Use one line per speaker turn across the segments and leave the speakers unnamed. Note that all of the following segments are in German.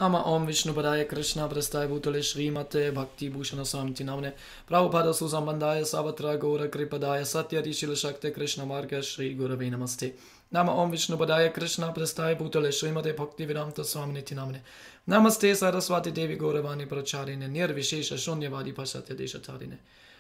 Nama Om Vishnu Padaya Krishna Prasthaya Bhutale Srimate Bhakti Bhushana Swamiti Namane Prabhupada Susambandaya Savatra Gora Kripadaya Satya Rishila Shakti Krishna Marga Shri Gurave Namaste. Nama Om Vishnu Padaya Krishna Prasthaya Bhutale Srimate Bhakti Vedanta Swamiti Namane Namaste Saraswati Devi Gauravani Pracharine Nirvishesha Shunyavadi Pashatya Deshatarine.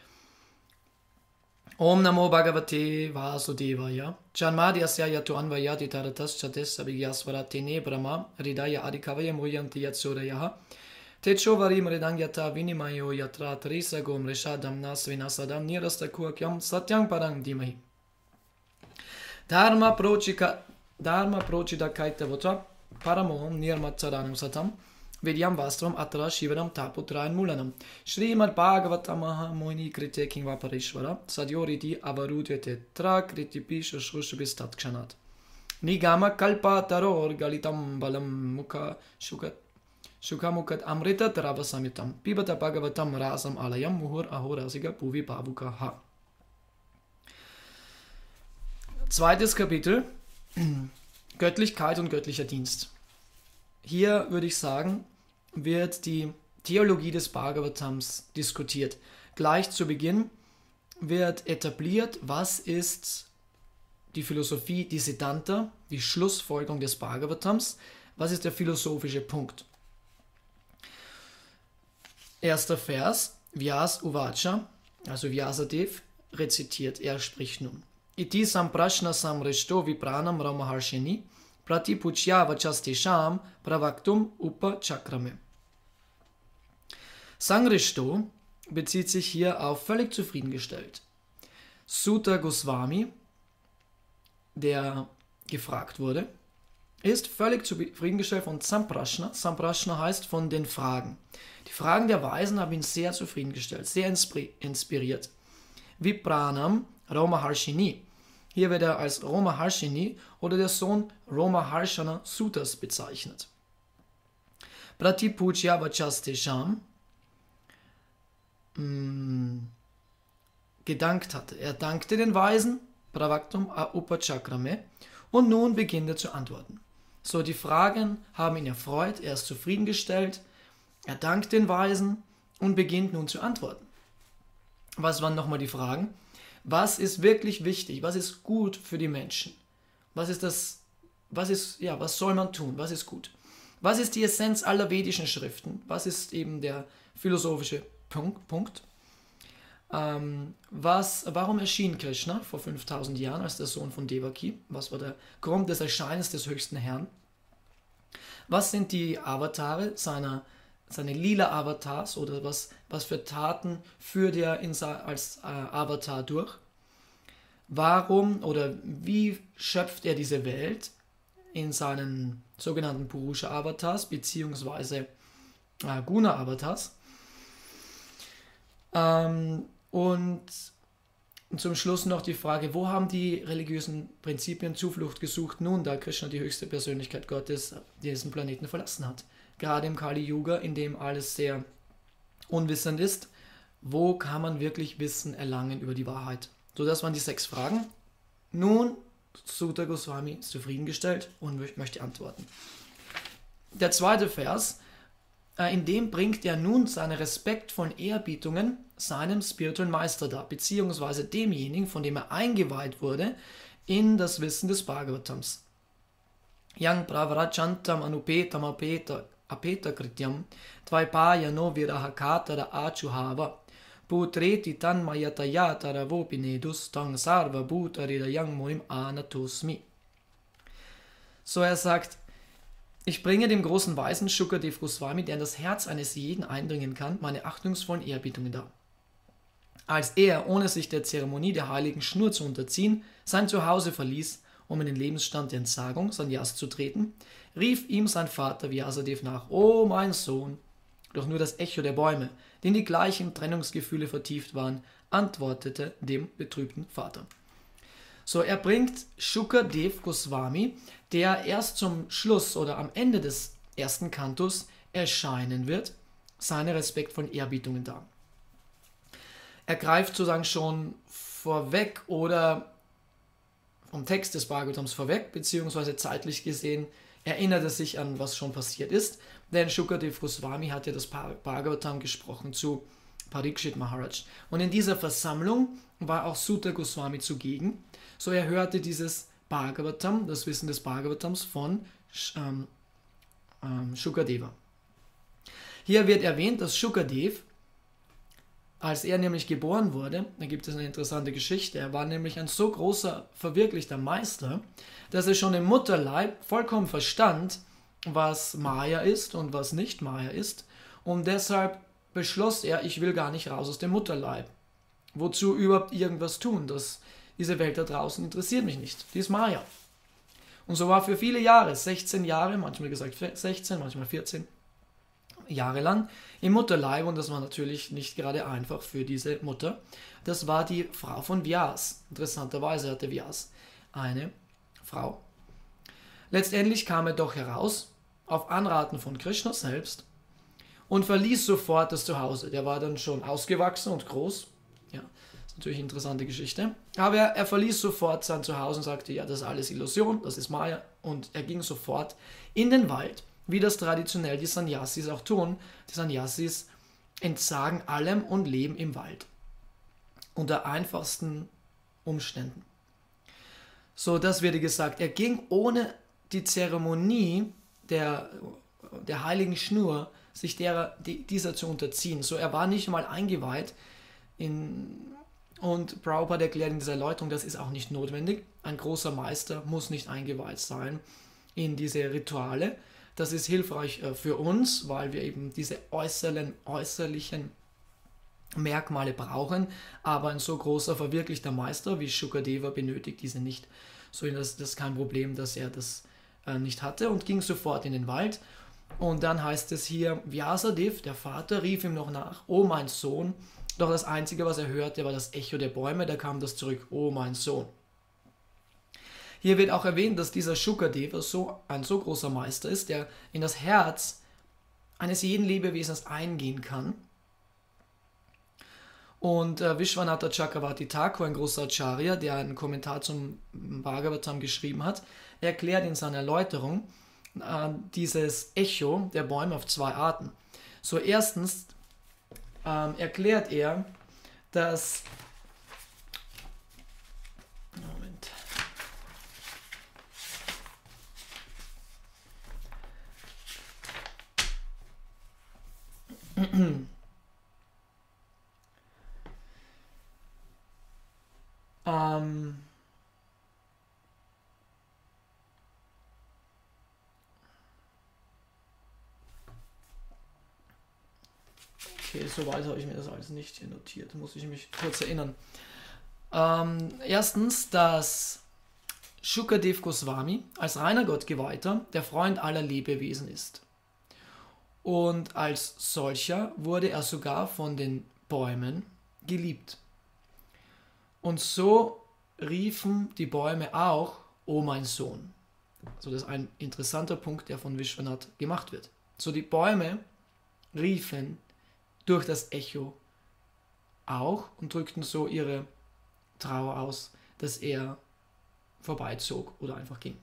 Om Namo Bhagavate Vasudevaya Janmadhyasya Yatu Anvayati Taratas Chates Abhigyasvaratine Brahma Hridaya Adikavaya Muyanti Yatsodayaha Techovari Mridangyata Vinimayo Yatra Teresa Gom Rishadam Nasvinasadam Nirastakuakyam Satyam Parang Dimahi Dharma Prochida Kaitavata Paramom Nirmatsaranam Satam Vidyam Vastram Atra Shivaram Taputrayan Mulanam Srimad Bhagavatam Moini Krite King Vaparishvara Sadyoriti Avarutete Tra Kritipisha Shrushubistat Kshanat Nigama Kalpa Taror Galitam Balam Mukha Shukamukat Amrita Travasamitam Pibata Bhagavatam Rasam Alayam Muhur Ahorasiga Puvi Pavuka Ha. Zweites Kapitel, Göttlichkeit und göttlicher Dienst. Hier würde ich sagen, wird die Theologie des Bhagavatams diskutiert. Gleich zu Beginn wird etabliert, was ist die Philosophie, die Siddhanta, die Schlussfolgerung des Bhagavatams, was ist der philosophische Punkt. Erster Vers, Vyas Uvacha, also Vyasadev rezitiert, er spricht nun. Iti samprashna samrishto vipranam ramaharshini Pratipuchya vachastesham pravaktum upachakrame. Sangrishto bezieht sich hier auf völlig zufriedengestellt. Suta Goswami, der gefragt wurde, ist völlig zufriedengestellt von Samprashna. Samprashna heißt von den Fragen. Die Fragen der Weisen haben ihn sehr zufriedengestellt, sehr inspiriert. Vipranam Ramaharshini. Hier wird er als Ramaharshini oder der Sohn Ramaharshana Sutas bezeichnet. Pratipuchya Vachastesham gedankt hatte. Er dankte den Weisen, Pravaktum Upachakrame, und nun beginnt er zu antworten. So, die Fragen haben ihn erfreut, er ist zufriedengestellt, er dankt den Weisen und beginnt nun zu antworten. Was waren nochmal die Fragen? Was ist wirklich wichtig? Was ist gut für die Menschen? Was soll man tun? Was ist gut? Was ist die Essenz aller vedischen Schriften? Was ist eben der philosophische Punkt? Warum erschien Krishna vor 5000 Jahren als der Sohn von Devaki? Was war der Grund des Erscheinens des höchsten Herrn? Was sind die Avatare, seine Lila-Avatars oder was für Taten führt er als Avatar durch? Warum oder wie schöpft er diese Welt in seinen sogenannten Purusha-Avatars bzw. Guna-Avatars? Und zum Schluss noch die Frage, wo haben die religiösen Prinzipien Zuflucht gesucht, nun da Krishna die höchste Persönlichkeit Gottes diesen Planeten verlassen hat? Gerade im Kali-Yuga, in dem alles sehr unwissend ist, wo kann man wirklich Wissen erlangen über die Wahrheit? So, das waren die 6 Fragen. Nun, Suta Goswami ist zufriedengestellt und möchte antworten. Der zweite Vers, in dem bringt er nun seine respektvollen Ehrbietungen seinem spirituellen Meister dar, beziehungsweise demjenigen, von dem er eingeweiht wurde in das Wissen des Bhagavatams. Yang pravarachantam anupetam apeta krityam dvaipayano virahakatara achuhava putreti tanmayataya taravopinedus tang sarva bhutaridayang moim anatosmi. So, er sagt, ich bringe dem großen Weisen Shukadev Goswami, der in das Herz eines jeden eindringen kann, meine achtungsvollen Ehrbietungen dar. Als er, ohne sich der Zeremonie der heiligen Schnur zu unterziehen, sein Zuhause verließ, um in den Lebensstand der Entsagung, Sannyas, zu treten, rief ihm sein Vater Vyasadev nach: O mein Sohn! Doch nur das Echo der Bäume, die in die gleichen Trennungsgefühle vertieft waren, antwortete dem betrübten Vater. So, er bringt Shukadev Goswami, der erst zum Schluss oder am Ende des ersten Kantos erscheinen wird, seine respektvollen Ehrbietungen dar. Er greift sozusagen schon vorweg oder vom Text des Bhagavatams vorweg, beziehungsweise zeitlich gesehen erinnert er sich an, was schon passiert ist, denn Shukadev Goswami hat ja das Bhagavatam gesprochen zu Parikshit Maharaj. Und in dieser Versammlung war auch Suta Goswami zugegen. So er hörte dieses Bhagavatam, das Wissen des Bhagavatams von Shukadeva. Hier wird erwähnt, dass Shukadev, als er nämlich geboren wurde, da gibt es eine interessante Geschichte, er war nämlich ein so großer, verwirklichter Meister, dass er schon im Mutterleib vollkommen verstand, was Maya ist und was nicht Maya ist, und deshalb beschloss er, ich will gar nicht raus aus dem Mutterleib. Wozu überhaupt irgendwas tun? Diese Welt da draußen interessiert mich nicht. Die ist Maya. Und so war für viele Jahre, 16 Jahre, manchmal gesagt 16, manchmal 14 Jahre lang im Mutterleib, und das war natürlich nicht gerade einfach für diese Mutter. Das war die Frau von Vyas. Interessanterweise hatte Vyas eine Frau. Letztendlich kam er doch heraus, auf Anraten von Krishna selbst, und verließ sofort das Zuhause. Der war dann schon ausgewachsen und groß. Ja, das ist natürlich eine interessante Geschichte. Aber er verließ sofort sein Zuhause und sagte, ja, das ist alles Illusion, das ist Maya. Und er ging sofort in den Wald, wie das traditionell die Sannyasis auch tun. Die Sannyasis entsagen allem und leben im Wald. Unter einfachsten Umständen. So, das wird gesagt. Er ging ohne die Zeremonie der heiligen Schnur, sich dieser zu unterziehen. So, er war nicht mal eingeweiht und Prabhupada erklärt in dieser Erläuterung, das ist auch nicht notwendig. Ein großer Meister muss nicht eingeweiht sein in diese Rituale. Das ist hilfreich für uns, weil wir eben diese äußerlichen Merkmale brauchen, aber ein so großer, verwirklichter Meister wie Shukadeva benötigt diese nicht. So, das ist kein Problem, dass er das nicht hatte, und ging sofort in den Wald. Und dann heißt es hier, Vyasadev, der Vater, rief ihm noch nach, oh mein Sohn, doch das Einzige, was er hörte, war das Echo der Bäume, da kam das zurück, oh mein Sohn. Hier wird auch erwähnt, dass dieser Shukadeva ein so großer Meister ist, der in das Herz eines jeden Lebewesens eingehen kann. Und Vishwanatha Chakravarti Thakur, ein großer Acharya, der einen Kommentar zum Bhagavatam geschrieben hat, erklärt in seiner Erläuterung dieses Echo der Bäume auf zwei Arten. So, erstens erklärt er, dass okay, soweit habe ich mir das alles nicht hier notiert, muss ich mich kurz erinnern. Erstens, dass Shukadev Goswami als reiner Gottgeweihter der Freund aller Lebewesen ist. Und als solcher wurde er sogar von den Bäumen geliebt. Und so riefen die Bäume auch, oh mein Sohn. Also das ist ein interessanter Punkt, der von Vishwanath gemacht wird. So, die Bäume riefen durch das Echo auch und drückten so ihre Trauer aus, dass er vorbeizog oder einfach ging.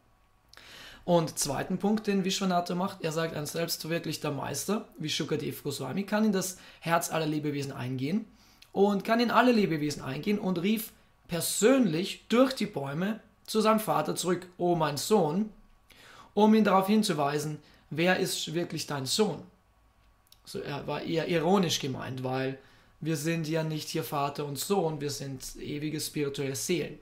Und zweiten Punkt, den Vishwanatha macht, er sagt, ein selbstverwirklichter Meister wie Shukadev Goswami kann in das Herz aller Lebewesen eingehen und kann in alle Lebewesen eingehen und rief persönlich durch die Bäume zu seinem Vater zurück, oh mein Sohn, um ihn darauf hinzuweisen, wer ist wirklich dein Sohn? So, er war eher ironisch gemeint, weil wir sind ja nicht hier Vater und Sohn, wir sind ewige spirituelle Seelen.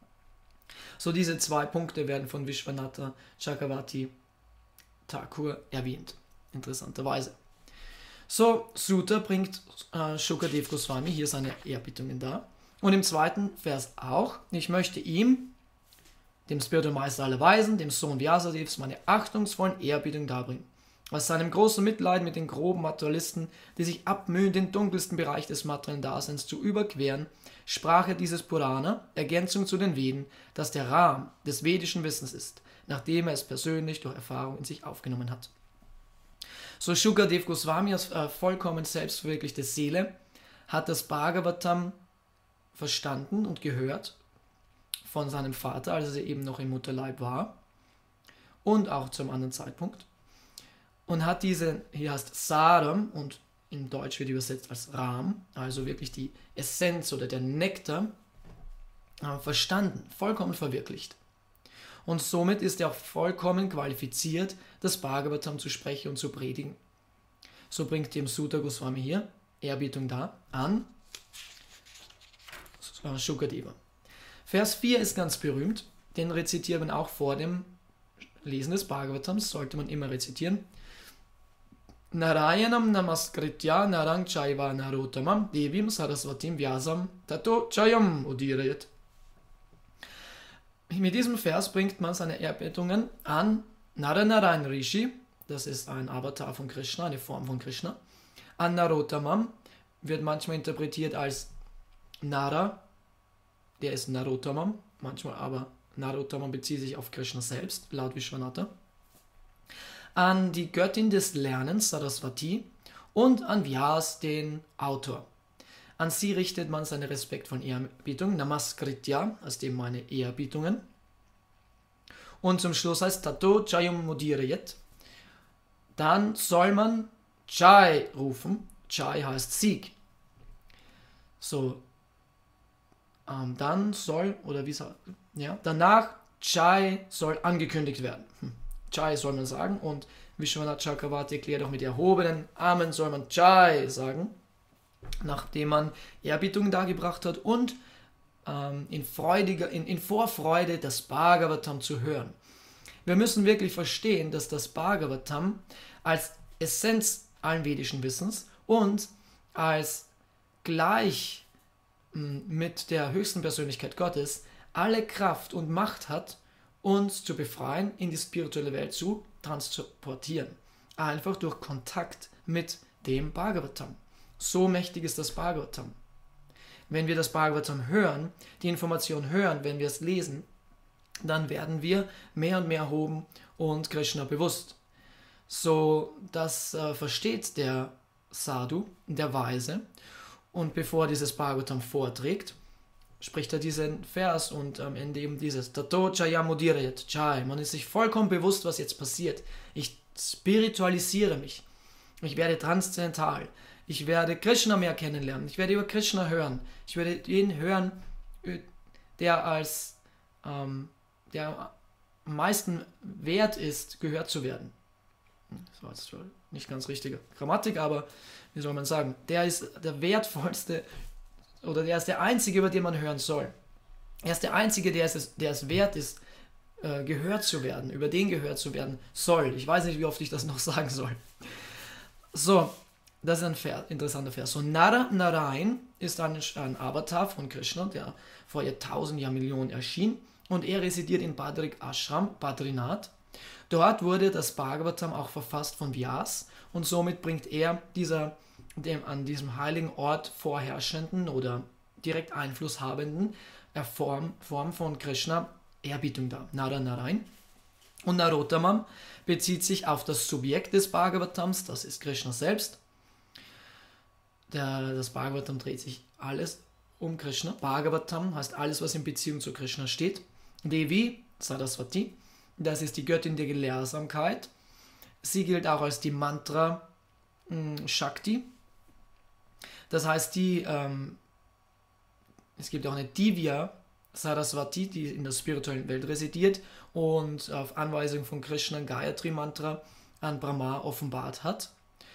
So, diese zwei Punkte werden von Vishwanatha Chakravarti Thakur erwähnt, interessanterweise. So, Suta bringt Shukadev Goswami hier seine Erbietungen dar. Und im zweiten Vers auch, ich möchte ihm, dem Spirituellen Meister aller Weisen, dem Sohn Vyasadevs, meine achtungsvollen Erbietungen darbringen. Aus seinem großen Mitleid mit den groben Materialisten, die sich abmühen, den dunkelsten Bereich des materiellen Daseins zu überqueren, sprach er dieses Purana, Ergänzung zu den Veden, das der Rahmen des vedischen Wissens ist, nachdem er es persönlich durch Erfahrung in sich aufgenommen hat. So, Shukadev Goswami als vollkommen selbstverwirklichte Seele hat das Bhagavatam verstanden und gehört von seinem Vater, als er eben noch im Mutterleib war. und auch zum anderen Zeitpunkt. Und hat diese, hier heißt Saram und im Deutsch wird übersetzt als Ram, also wirklich die Essenz oder der Nektar, verstanden, vollkommen verwirklicht. Und somit ist er auch vollkommen qualifiziert, das Bhagavatam zu sprechen und zu predigen. So bringt dem Sutta Goswami hier Ehrbietung da an Shukadeva. Vers 4 ist ganz berühmt, den rezitiert man auch vor dem Lesen des Bhagavatams, sollte man immer rezitieren. Narayanam namaskritya narang chaiva narotamam devim saraswatim vyasam tato chayam udirayat. Mit diesem Vers bringt man seine Erbietungen an Naranarayan Rishi, das ist ein Avatar von Krishna, eine Form von Krishna. An Narottamam wird manchmal interpretiert als Nara, der ist Narottamam, manchmal aber Narottamam bezieht sich auf Krishna selbst, laut Vishwanatha. An die Göttin des Lernens, Saraswati, und an Vyas, den Autor. An sie richtet man seine respektvollen Ehrbietungen, Namaskritya, aus dem meine Ehrbietungen. Und zum Schluss heißt Tato Chayam Mudirayet. Dann soll man Jai rufen. Jai heißt Sieg. So, dann soll, oder wie sagt, ja, danach Jai soll angekündigt werden. Jai soll man sagen und Vishwanath Chakravarti erklärt auch mit erhobenen Armen soll man Jai sagen, nachdem man Ehrbietung dargebracht hat und in Vorfreude das Bhagavatam zu hören. Wir müssen wirklich verstehen, dass das Bhagavatam als Essenz allen vedischen Wissens und als gleich mit der höchsten Persönlichkeit Gottes alle Kraft und Macht hat, uns zu befreien, in die spirituelle Welt zu transportieren. Einfach durch Kontakt mit dem Bhagavatam. So mächtig ist das Bhagavatam. Wenn wir das Bhagavatam hören, die Information hören, wenn wir es lesen, dann werden wir mehr und mehr erhoben und Krishna bewusst. So, das versteht der Sadhu, der Weise, und bevor er dieses Bhagavatam vorträgt, spricht er diesen Vers und am Ende eben dieses Tato Chayam Udirayat Chai. Man ist sich vollkommen bewusst, was jetzt passiert. Ich spiritualisiere mich. Ich werde transzendental. Ich werde Krishna mehr kennenlernen. Ich werde über Krishna hören. Ich werde jeden hören, der als der am meisten wert ist, gehört zu werden. Das war jetzt nicht ganz richtige Grammatik, aber wie soll man sagen, der ist der wertvollste oder der ist der Einzige, über den man hören soll. Er ist der Einzige, der es wert ist, gehört zu werden, über den gehört zu werden soll. Ich weiß nicht, wie oft ich das noch sagen soll. So, das ist ein interessanter Vers. So, Narayan ist ein Avatar von Krishna, der vor Jahrtausend, Jahrmillionen erschien und er residiert in Badrik Ashram, Badrinath. Dort wurde das Bhagavatam auch verfasst von Vyas und somit bringt er dem an diesem heiligen Ort vorherrschenden oder direkt Einfluss habenden Form von Krishna Ehrbietung dar. Narayan. Und Narottamam bezieht sich auf das Subjekt des Bhagavatams, das ist Krishna selbst. Das Bhagavatam dreht sich alles um Krishna. Bhagavatam heißt alles, was in Beziehung zu Krishna steht. Devi, Saraswati, das ist die Göttin der Gelehrsamkeit. Sie gilt auch als die Mantra Shakti. Das heißt, es gibt auch eine Divya Saraswati, die in der spirituellen Welt residiert und auf Anweisung von Krishna Gayatri Mantra an Brahma offenbart hat.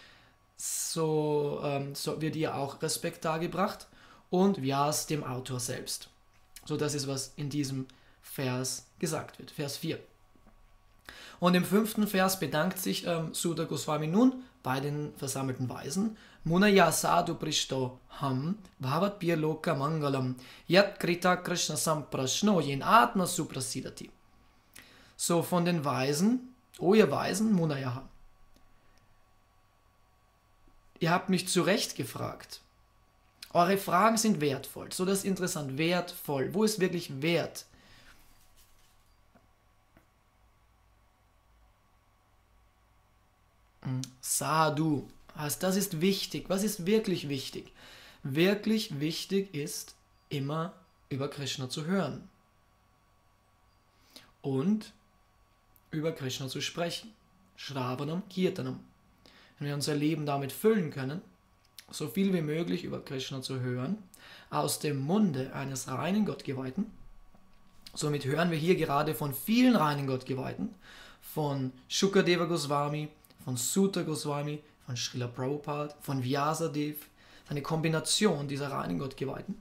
So wird ihr auch Respekt dargebracht und Vyas dem Autor selbst. So, das ist, was in diesem Vers gesagt wird. Vers 4. Und im 5. Vers bedankt sich Sutta Goswami nun bei den versammelten Weisen. Munaya sadhu prishto ham bhavat birloka mangalam yat krita krishna samprashno yen atma suprasidati. So von den Weisen, o ihr Weisen, Munaya. Ihr habt mich zu Recht gefragt. Eure Fragen sind wertvoll. So, das ist interessant. Wertvoll. Wo ist wirklich Wert? Sadhu. Also das ist wichtig. Was ist wirklich wichtig? Wirklich wichtig ist, immer über Krishna zu hören. Und über Krishna zu sprechen. Shravanam, Kirtanam. Wenn wir unser Leben damit füllen können, so viel wie möglich über Krishna zu hören, aus dem Munde eines reinen Gottgeweihten. Somit hören wir hier gerade von vielen reinen Gottgeweihten, von Shukadeva Goswami, von Suta Goswami, von Srila Prabhupada, von Vyasadev, eine Kombination dieser reinen Gottgeweihten.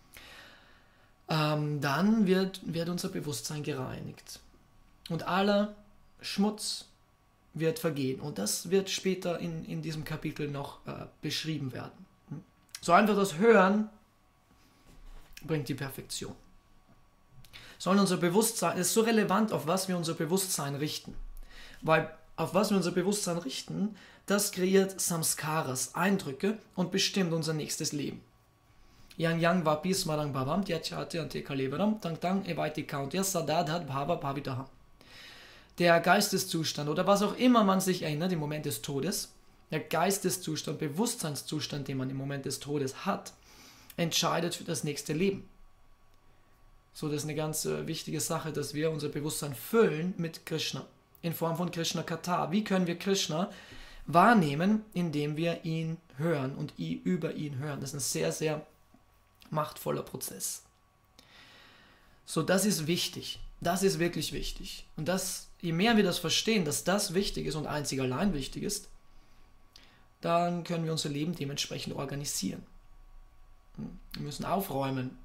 Dann wird unser Bewusstsein gereinigt. Und aller Schmutz wird vergehen. Und das wird später in diesem Kapitel noch beschrieben werden. So einfach das Hören bringt die Perfektion. Sollen unser Bewusstsein, es ist so relevant, auf was wir unser Bewusstsein richten. Weil auf was wir unser Bewusstsein richten, das kreiert Samskaras, Eindrücke und bestimmt unser nächstes Leben. Yang Yang Vapi Smarang Bhavam Tyachate Ante Kalevaram Tang Tang Evaiti Kauntya Sadadhat Bhava Bhavitaha. Der Geisteszustand oder was auch immer man sich erinnert im Moment des Todes, der Geisteszustand, Bewusstseinszustand, den man im Moment des Todes hat, entscheidet für das nächste Leben. So, das ist eine ganz wichtige Sache, dass wir unser Bewusstsein füllen mit Krishna, in Form von Krishna Katha. Wie können wir Krishna wahrnehmen, indem wir ihn hören und über ihn hören? Das ist ein sehr, sehr machtvoller Prozess. So, das ist wichtig. Das ist wirklich wichtig. Und je mehr wir das verstehen, dass das wichtig ist und einzig allein wichtig ist, dann können wir unser Leben dementsprechend organisieren. Wir müssen aufräumen,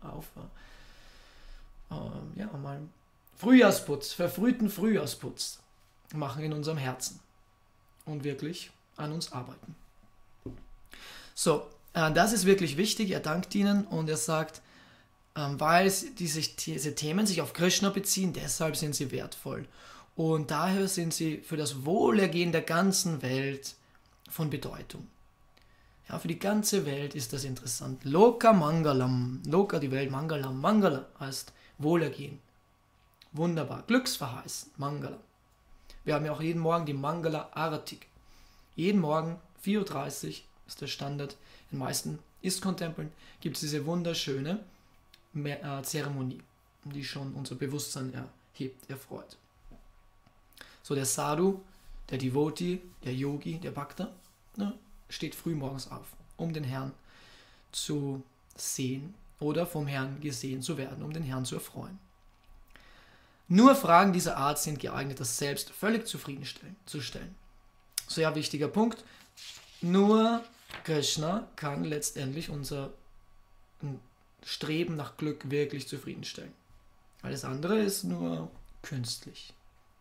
mal Frühjahrsputz, verfrühten Frühjahrsputz machen in unserem Herzen und wirklich an uns arbeiten. So, das ist wirklich wichtig. Er dankt ihnen und er sagt, weil diese Themen sich auf Krishna beziehen, deshalb sind sie wertvoll. Und daher sind sie für das Wohlergehen der ganzen Welt von Bedeutung. Ja, für die ganze Welt ist das interessant. Loka Mangalam, Loka die Welt, Mangalam, Mangala heißt Wohlergehen. Wunderbar, glücksverheißen, Mangala. Wir haben ja auch jeden Morgen die Mangala Aratik. Jeden Morgen 4:30 Uhr ist der Standard. In den meisten ISKCON-Tempeln gibt es diese wunderschöne Zeremonie, die schon unser Bewusstsein erhebt, erfreut. So, der Sadhu, der Devotee, der Yogi, der Bhakta, steht früh morgens auf, um den Herrn zu sehen oder vom Herrn gesehen zu werden, um den Herrn zu erfreuen. Nur Fragen dieser Art sind geeignet, das Selbst völlig zufriedenzustellen. Sehr wichtiger Punkt. Nur Krishna kann letztendlich unser Streben nach Glück wirklich zufriedenstellen. Alles andere ist nur künstlich.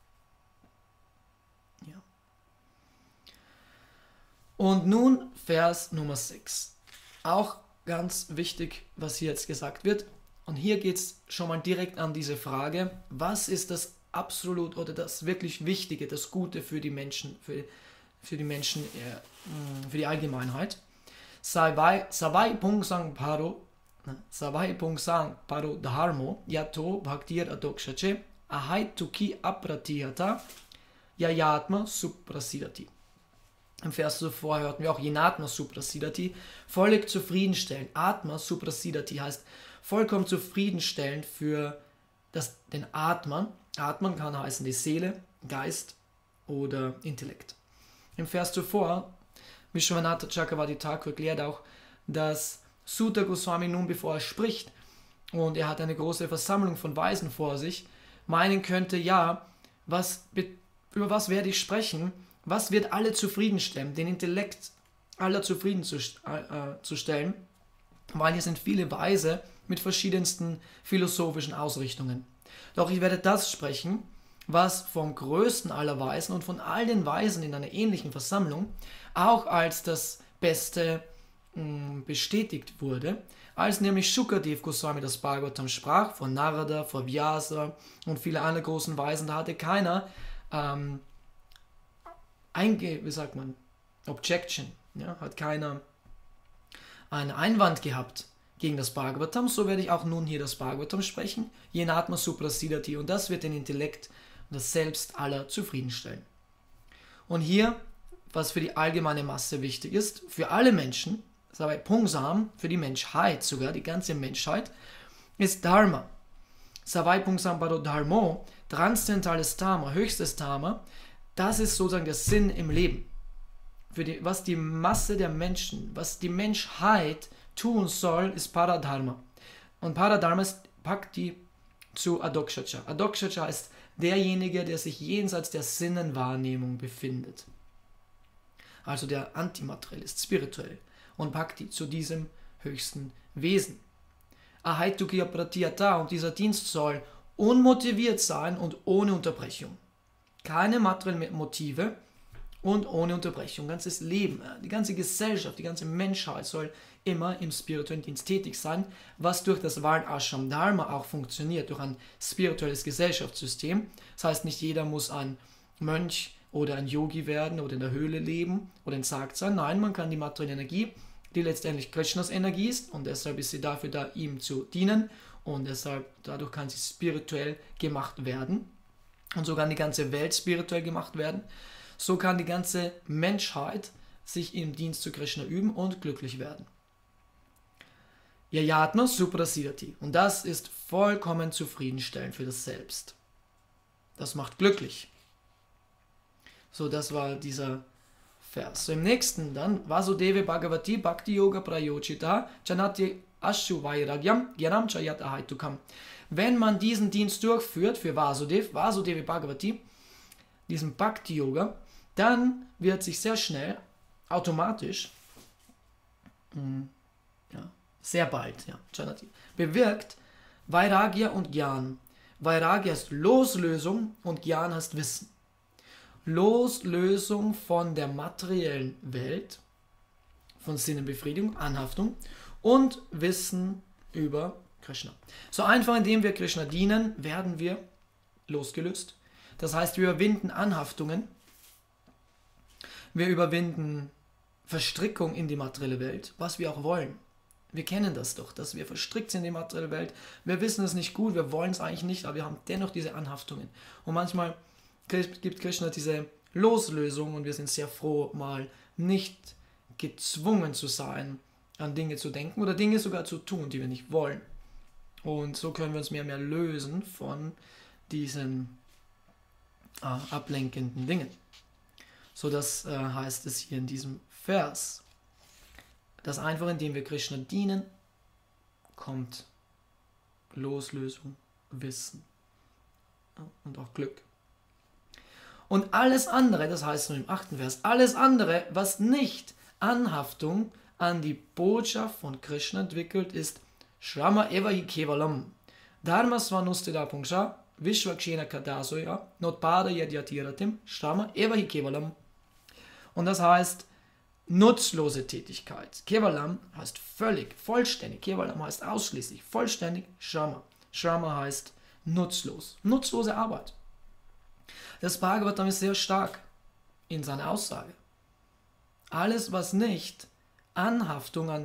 Ja. Und nun Vers Nummer 6. Auch ganz wichtig, was hier jetzt gesagt wird. Und hier geht es schon mal direkt an diese Frage, was ist das absolut oder das wirklich Wichtige, das Gute für die Menschen, für die Allgemeinheit. Savai Pungsang Paro Dharmo Yato Bhaktir Adokshache Ahaituki Apratihata Yayatma Suprasidati. Im Vers zuvor hörten wir auch Yenatma Suprasidati, völlig zufriedenstellen. Atma Suprasidati heißt vollkommen zufriedenstellend für den Atman. Atman kann heißen die Seele, Geist oder Intellekt. Im Vers zuvor, Vishwanatha Chakravarti Thakur erklärt auch, dass Suta Goswami nun, bevor er spricht, und er hat eine große Versammlung von Weisen vor sich, meinen könnte, ja, über was werde ich sprechen? Was wird alle zufriedenstellen? Den Intellekt aller zufriedenzustellen, weil hier sind viele Weise mit verschiedensten philosophischen Ausrichtungen. Doch ich werde das sprechen, was vom größten aller Weisen und von all den Weisen in einer ähnlichen Versammlung auch als das Beste bestätigt wurde, als nämlich Shukadev Goswami das Bhagavatam sprach, von Narada, von Vyasa und viele andere großen Weisen. Da hatte keiner Objection, ja, hat keiner einen Einwand gehabt gegen das Bhagavatam. So werde ich auch nun hier das Bhagavatam sprechen, Yenatma Suprasidati, und das wird den Intellekt und das Selbst aller zufriedenstellen. Und hier, was für die allgemeine Masse wichtig ist, für alle Menschen, Savai Pungsam, für die Menschheit sogar, die ganze Menschheit, ist Dharma. Savai Pungsam Paro Dharmo, Transzendentales Dharma, höchstes Dharma, das ist sozusagen der Sinn im Leben. Was die Masse der Menschen, was die Menschheit tun soll, ist Paradharma. Und Paradharma ist Bhakti zu Adokshaja. Adokshaja ist derjenige, der sich jenseits der Sinnenwahrnehmung befindet. Also der antimateriell ist, spirituell. Und Bhakti zu diesem höchsten Wesen. Ahaitukya Pratyata, und dieser Dienst soll unmotiviert sein und ohne Unterbrechung. Keine materiellen Motive und ohne Unterbrechung. Ganzes Leben, die ganze Gesellschaft, die ganze Menschheit soll immer im spirituellen Dienst tätig sein, was durch das Varnashram Dharma auch funktioniert, durch ein spirituelles Gesellschaftssystem. Das heißt, nicht jeder muss ein Mönch oder ein Yogi werden oder in der Höhle leben oder entsagt sein. Nein, man kann die materielle Energie, die letztendlich Krishnas Energie ist, und deshalb ist sie dafür da, ihm zu dienen, und dadurch kann sie spirituell gemacht werden. Und so kann die ganze Welt spirituell gemacht werden. So kann die ganze Menschheit sich im Dienst zu Krishna üben und glücklich werden. Yayatma Suprasidati. Und das ist vollkommen zufriedenstellend für das Selbst. Das macht glücklich. So, das war dieser Vers. So, im nächsten dann, Vasudeve Bhagavati Bhakti Yoga Prayochita Janati Ashu Vairagyam Gyanam Chayat Ahaitukam. Wenn man diesen Dienst durchführt für Vasudeve Bhagavati, diesen Bhakti Yoga, dann wird sich sehr schnell, automatisch, sehr bald, bewirkt Vairagya und Gyan. Vairagya ist Loslösung und Gyan heißt Wissen. Loslösung von der materiellen Welt, von Sinnenbefriedigung, Anhaftung und Wissen über Krishna. So einfach, indem wir Krishna dienen, werden wir losgelöst. Das heißt, wir überwinden Anhaftungen, wir überwinden Verstrickung in die materielle Welt, was wir auch wollen. Wir kennen das doch, dass wir verstrickt sind in die materielle Welt. Wir wissen es nicht gut, wir wollen es eigentlich nicht, aber wir haben dennoch diese Anhaftungen. Und manchmal gibt Krishna diese Loslösung und wir sind sehr froh, mal nicht gezwungen zu sein, an Dinge zu denken oder Dinge sogar zu tun, die wir nicht wollen. Und so können wir uns mehr und mehr lösen von diesen ablenkenden Dingen. So, das heißt es hier in diesem Vers. Dass einfach, indem wir Krishna dienen, kommt Loslösung, Wissen und auch Glück. Und alles andere, das heißt nur im 8. Vers, alles andere, was nicht Anhaftung an die Botschaft von Krishna entwickelt, ist Shrama Evahi Kevalam. Dharma Svanustida Pungsha Vishwakshena Kadasoya Notpada Yadyatiratim Shrama Evahi Kevalam. Und das heißt nutzlose Tätigkeit. Kevalam heißt völlig, vollständig. Kevalam heißt ausschließlich, vollständig. Shrama. Shrama heißt nutzlos. Nutzlose Arbeit. Das Bhagavatam ist sehr stark in seiner Aussage. Alles, was nicht Anhaftung an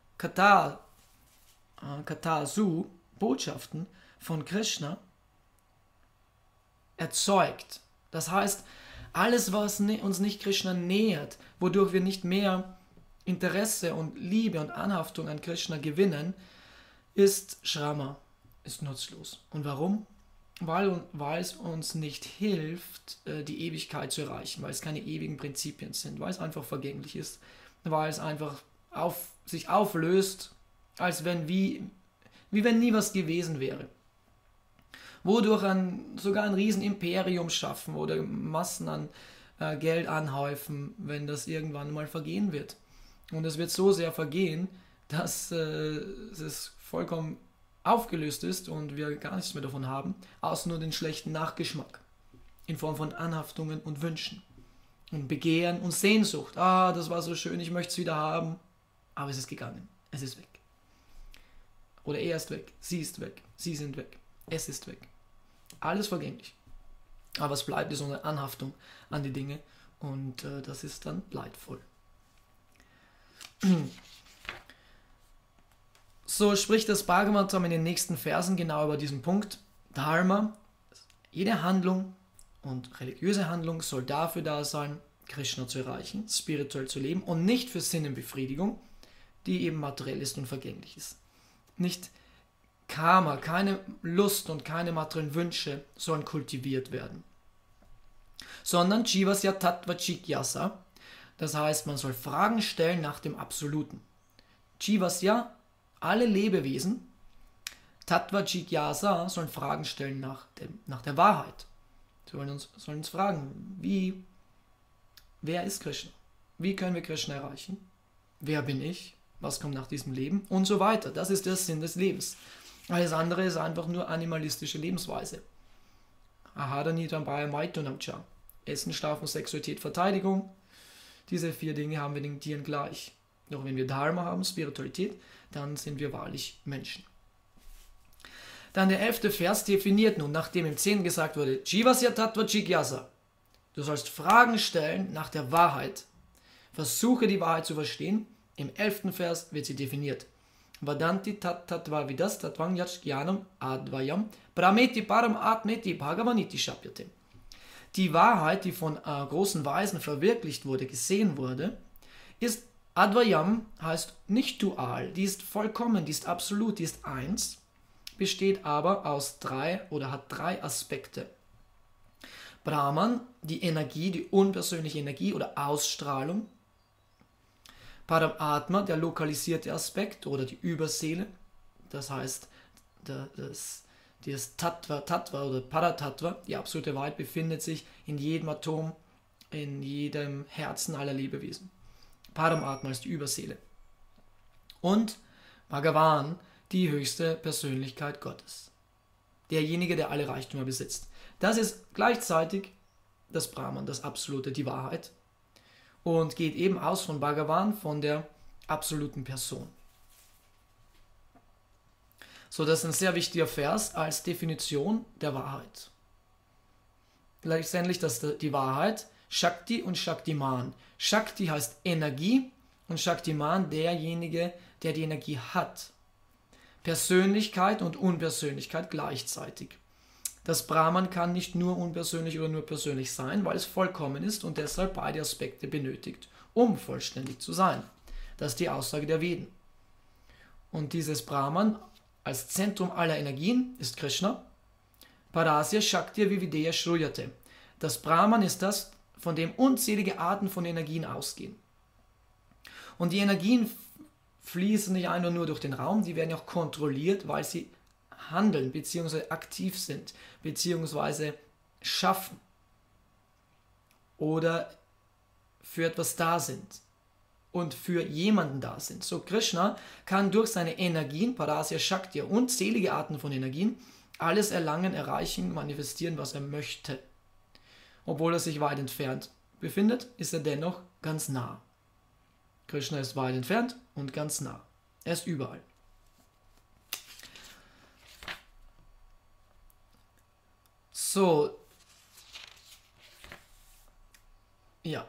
Katasu, Botschaften von Krishna, erzeugt. Das heißt, alles, was uns nicht Krishna nähert, wodurch wir nicht mehr Interesse und Liebe und Anhaftung an Krishna gewinnen, ist Shrama, ist nutzlos. Und warum? Weil es uns nicht hilft, die Ewigkeit zu erreichen, weil es keine ewigen Prinzipien sind, weil es einfach vergänglich ist, weil es einfach sich auflöst, als wenn wie wenn nie was gewesen wäre. Wodurch sogar ein Riesenimperium schaffen oder Massen an Geld anhäufen, wenn das irgendwann mal vergehen wird. Und es wird so sehr vergehen, dass es vollkommen aufgelöst ist und wir gar nichts mehr davon haben, außer nur den schlechten Nachgeschmack in Form von Anhaftungen und Wünschen und Begehren und Sehnsucht. Das war so schön, ich möchte es wieder haben, aber es ist gegangen, es ist weg. Oder er ist weg, sie ist weg, sie sind weg, es ist weg. Alles vergänglich. Aber was bleibt, ist unsere Anhaftung an die Dinge und das ist dann leidvoll. So spricht das Bhagavatam in den nächsten Versen genau über diesen Punkt. Dharma, jede Handlung und religiöse Handlung soll dafür da sein, Krishna zu erreichen, spirituell zu leben und nicht für Sinnenbefriedigung, die eben materiell ist und vergänglich ist. Nicht Karma, keine Lust und keine materiellen Wünsche sollen kultiviert werden. Sondern Jivasya Tattva Jigyasa, das heißt, man soll Fragen stellen nach dem Absoluten. Jivasya, alle Lebewesen, Tattva Jigyasa sollen Fragen stellen nach der Wahrheit. Sollen uns fragen, wer ist Krishna? Wie können wir Krishna erreichen? Wer bin ich? Was kommt nach diesem Leben? Und so weiter. Das ist der Sinn des Lebens. Alles andere ist einfach nur animalistische Lebensweise. Essen, Schlafen, Sexualität, Verteidigung. Diese 4 Dinge haben wir den Tieren gleich. Doch wenn wir Dharma haben, Spiritualität, dann sind wir wahrlich Menschen. Dann der 11. Vers definiert nun, nachdem im 10. gesagt wurde, Jivasya Tattva Jigyasa. Du sollst Fragen stellen nach der Wahrheit. Versuche die Wahrheit zu verstehen. Im 11. Vers wird sie definiert. Vadanti tattva vidas tattvang yajnanam advayam prameti param atmeti bhagavaniti shapyate. Die Wahrheit, die von großen Weisen verwirklicht wurde, gesehen wurde, ist Advayam, heißt nicht dual, die ist vollkommen, die ist absolut, die ist eins, besteht aber aus 3 oder hat 3 Aspekte. Brahman, die Energie, die unpersönliche Energie oder Ausstrahlung. Paramatma, der lokalisierte Aspekt oder die Überseele, das heißt, das Tattva oder Paratattva, die absolute Wahrheit, befindet sich in jedem Atom, in jedem Herzen aller Lebewesen. Paramatma ist die Überseele. Und Bhagavan, die höchste Persönlichkeit Gottes. Derjenige, der alle Reichtümer besitzt. Das ist gleichzeitig das Brahman, das Absolute, die Wahrheit. Und geht eben aus von Bhagavan, von der absoluten Person. So, das ist ein sehr wichtiger Vers als Definition der Wahrheit. Letztendlich die Wahrheit, Shakti und Shaktiman. Shakti heißt Energie und Shaktiman derjenige, der die Energie hat. Persönlichkeit und Unpersönlichkeit gleichzeitig. Das Brahman kann nicht nur unpersönlich oder nur persönlich sein, weil es vollkommen ist und deshalb beide Aspekte benötigt, um vollständig zu sein. Das ist die Aussage der Veden. Und dieses Brahman als Zentrum aller Energien ist Krishna. Parasya Shakti Vivideya Shruyate. Das Brahman ist das, von dem unzählige Arten von Energien ausgehen. Und die Energien fließen nicht einfach nur durch den Raum, die werden auch kontrolliert, weil sie handeln, beziehungsweise aktiv sind, beziehungsweise schaffen oder für etwas da sind und für jemanden da sind. So Krishna kann durch seine Energien, Parasya Shakti, unzählige Arten von Energien, alles erlangen, erreichen, manifestieren, was er möchte. Obwohl er sich weit entfernt befindet, ist er dennoch ganz nah. Krishna ist weit entfernt und ganz nah. Er ist überall. So. Ja.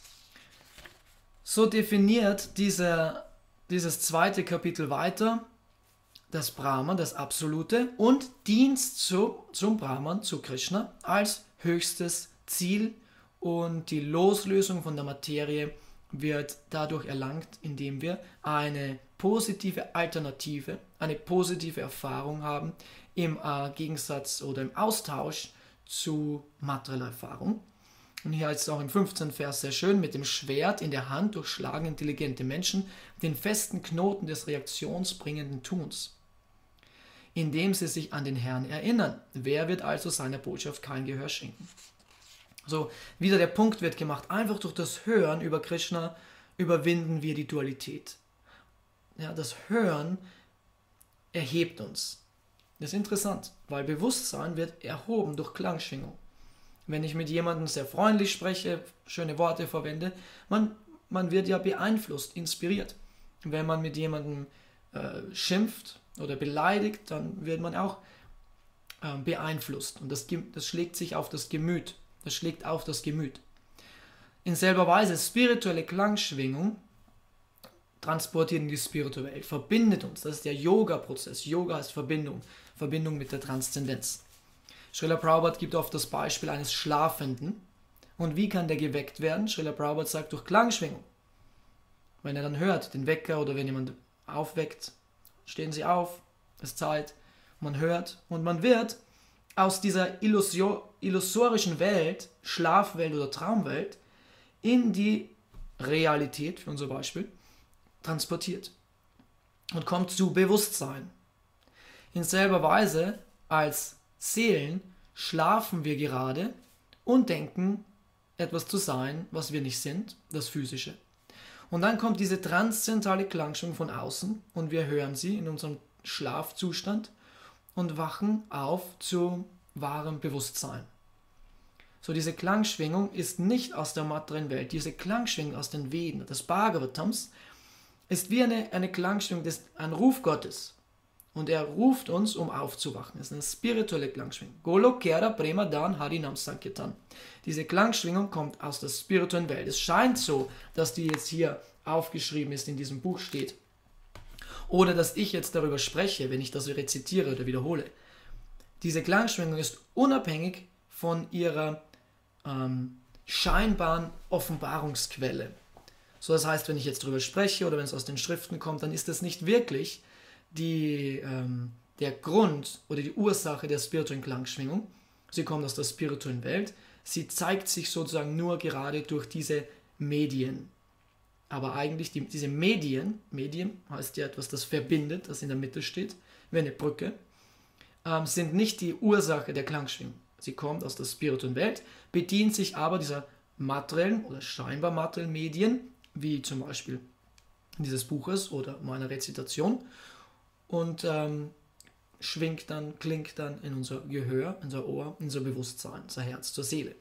So definiert dieses zweite Kapitel weiter das Brahman, das Absolute, und Dienst zum Brahman, zu Krishna, als höchstes Ziel, und die Loslösung von der Materie wird dadurch erlangt, indem wir eine positive Alternative, eine positive Erfahrung haben im Gegensatz oder im Austausch zu materieller Erfahrung. Und hier ist es auch im 15. Vers sehr schön: Mit dem Schwert in der Hand durchschlagen intelligente Menschen den festen Knoten des reaktionsbringenden Tuns, indem sie sich an den Herrn erinnern. Wer wird also seiner Botschaft kein Gehör schenken? So, wieder der Punkt wird gemacht, einfach durch das Hören über Krishna überwinden wir die Dualität. Ja, das Hören erhebt uns. Das ist interessant, weil Bewusstsein wird erhoben durch Klangschwingung. Wenn ich mit jemandem sehr freundlich spreche, schöne Worte verwende, man wird ja beeinflusst, inspiriert. Wenn man mit jemandem schimpft oder beleidigt, dann wird man auch beeinflusst. Und das schlägt sich auf das Gemüt. Das schlägt auf das Gemüt. In selber Weise, spirituelle Klangschwingung transportiert in die spirituelle Welt, verbindet uns. Das ist der Yoga-Prozess. Yoga heißt Verbindung. Verbindung mit der Transzendenz. Srila Prabhupada gibt oft das Beispiel eines Schlafenden. Und wie kann der geweckt werden? Srila Prabhupada sagt, durch Klangschwingung. Wenn er dann hört, den Wecker, oder wenn jemand aufweckt, stehen sie auf, es ist Zeit, man hört und man wird aus dieser illusorischen Welt, Schlafwelt oder Traumwelt, in die Realität, für unser Beispiel, transportiert und kommt zu Bewusstsein. In selber Weise als Seelen schlafen wir gerade und denken, etwas zu sein, was wir nicht sind, das Physische. Und dann kommt diese transzendentale Klangschwingung von außen und wir hören sie in unserem Schlafzustand und wachen auf zu wahrem Bewusstsein. So, diese Klangschwingung ist nicht aus der materiellen Welt. Diese Klangschwingung aus den Veden, des Bhagavatams, ist wie eine Klangschwingung, ein Ruf Gottes. Und er ruft uns, um aufzuwachen. Es ist eine spirituelle Klangschwingung. Golokera Prema Dan Harinam Sankirtan. Diese Klangschwingung kommt aus der spirituellen Welt. Es scheint so, dass die jetzt hier aufgeschrieben ist, in diesem Buch steht. Oder dass ich jetzt darüber spreche, wenn ich das rezitiere oder wiederhole. Diese Klangschwingung ist unabhängig von ihrer scheinbaren Offenbarungsquelle. So, das heißt, wenn ich jetzt darüber spreche oder wenn es aus den Schriften kommt, dann ist das nicht wirklich der Grund oder die Ursache der spirituellen Klangschwingung. Sie kommt aus der spirituellen Welt. Sie zeigt sich sozusagen nur gerade durch diese Medien. Aber eigentlich diese Medien heißt ja etwas, das verbindet, das in der Mitte steht, wie eine Brücke, sind nicht die Ursache der Klangschwingung. Sie kommt aus der spirituellen Welt, bedient sich aber dieser materiellen oder scheinbar materiellen Medien, wie zum Beispiel dieses Buches oder meiner Rezitation, und klingt dann in unser Gehör, in unser Ohr, in unser Bewusstsein, unser Herz, zur Seele.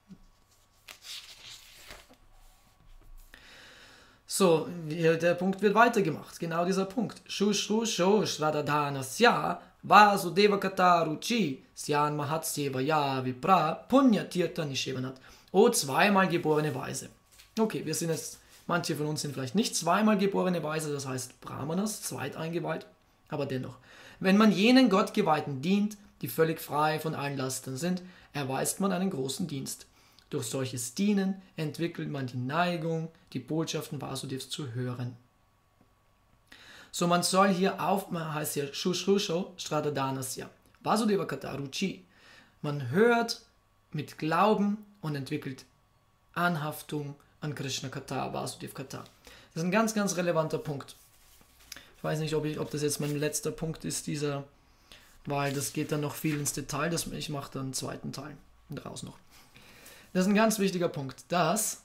So, der Punkt wird weitergemacht, genau dieser Punkt. Shushusho Shradadhanasya Vasudeva Kataruchi Syan Mahatsevaya Vipra Punyatirtha Nishevanat. O zweimal geborene Weise. Okay, wir sind jetzt, manche von uns sind vielleicht nicht zweimal geborene Weise, das heißt Brahmanas, zweiteingeweiht, aber dennoch. Wenn man jenen Gottgeweihten dient, die völlig frei von allen Lastern sind, erweist man einen großen Dienst. Durch solches Dienen entwickelt man die Neigung, die Botschaften Vasudevs zu hören. So, man soll hier heißt hier Shushusho Stradadhanasya, Vasudeva Kataruchi. Man hört mit Glauben und entwickelt Anhaftung an Krishna Kata, Vasudev Kata. Das ist ein ganz, ganz relevanter Punkt. Ich weiß nicht, ob das jetzt mein letzter Punkt ist, weil das geht dann noch viel ins Detail. Ich mache dann einen zweiten Teil daraus noch. Das ist ein ganz wichtiger Punkt, dass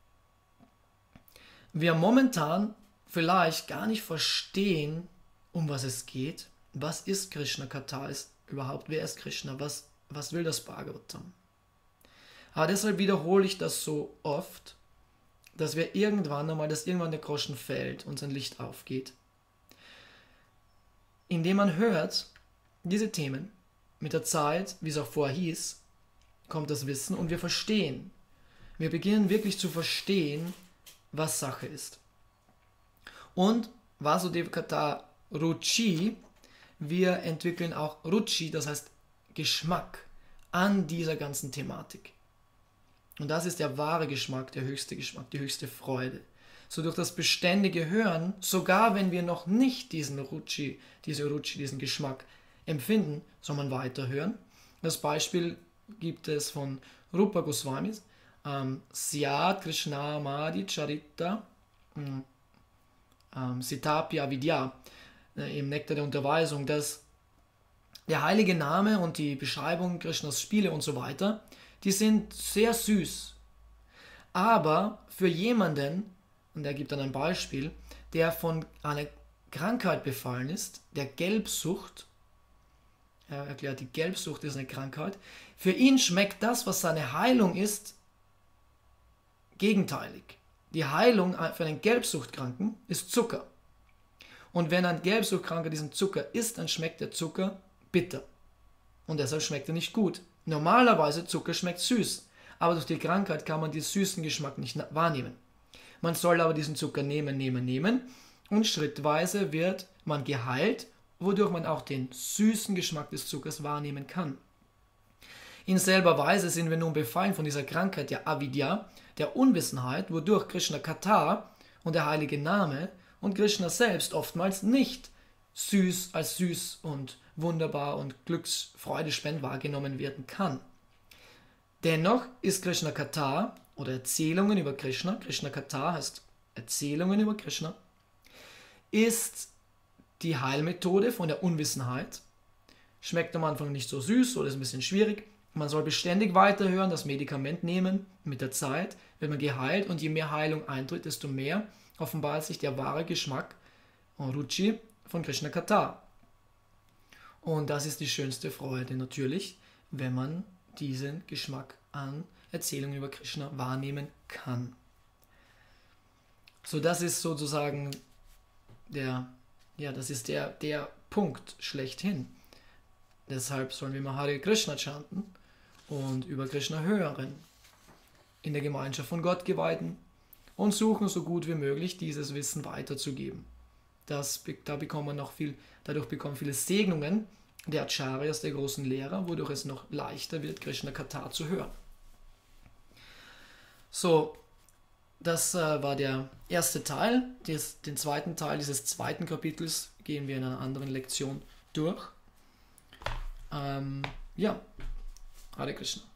wir momentan vielleicht gar nicht verstehen, um was es geht. Was ist Krishna Kata überhaupt? Wer ist Krishna? Was will das Bhagavatam? Aber deshalb wiederhole ich das so oft, dass irgendwann der Groschen fällt und sein Licht aufgeht. Indem man hört, diese Themen, mit der Zeit, wie es auch vorher hieß, kommt das Wissen und wir verstehen. Wir beginnen wirklich zu verstehen, was Sache ist. Und Vasudeva Kata Ruchi, wir entwickeln auch Ruchi, das heißt Geschmack an dieser ganzen Thematik. Und das ist der wahre Geschmack, die höchste Freude. So durch das beständige Hören, sogar wenn wir noch nicht diesen Geschmack empfinden, soll man weiterhören. Das Beispiel gibt es von Rupa Goswami, Syat Krishna Madi Charita Sitapya Vidya, im Nektar der Unterweisung, dass der heilige Name und die Beschreibung Krishnas Spiele und so weiter, die sind sehr süß. Aber für jemanden, und er gibt dann ein Beispiel, der von einer Krankheit befallen ist, der Gelbsucht, er erklärt, die Gelbsucht ist eine Krankheit, für ihn schmeckt das, was seine Heilung ist, gegenteilig. Die Heilung für einen Gelbsuchtkranken ist Zucker. Und wenn ein Gelbsuchtkranker diesen Zucker isst, dann schmeckt der Zucker bitter. Und deshalb schmeckt er nicht gut. Normalerweise Zucker schmeckt süß, aber durch die Krankheit kann man den süßen Geschmack nicht wahrnehmen. Man soll aber diesen Zucker nehmen und schrittweise wird man geheilt, wodurch man auch den süßen Geschmack des Zuckers wahrnehmen kann. In selber Weise sind wir nun befallen von dieser Krankheit der Avidya, der Unwissenheit, wodurch Krishna Kata und der heilige Name und Krishna selbst oftmals nicht als süß und wunderbar und glücksfreudespend wahrgenommen werden kann. Dennoch ist Krishna Katha oder Erzählungen über Krishna, Krishna Katha heißt Erzählungen über Krishna, ist die Heilmethode von der Unwissenheit. Schmeckt am Anfang nicht so süß oder ist ein bisschen schwierig. Man soll beständig weiterhören, das Medikament nehmen. Mit der Zeit wird man geheilt und je mehr Heilung eintritt, desto mehr offenbart sich der wahre Geschmack und Ruchi von Krishna Katha. Und das ist die schönste Freude natürlich, wenn man diesen Geschmack an Erzählungen über Krishna wahrnehmen kann. So, das ist sozusagen der Punkt schlechthin. Deshalb sollen wir mal Hare Krishna chanten und über Krishna hören, in der Gemeinschaft von Gottgeweihten und suchen, so gut wie möglich dieses Wissen weiterzugeben. Dadurch bekommen viele Segnungen der Acharyas, der großen Lehrer, wodurch es noch leichter wird, Krishna Katha zu hören. So, das war der erste Teil. Den zweiten Teil dieses zweiten Kapitels gehen wir in einer anderen Lektion durch. Hare Krishna.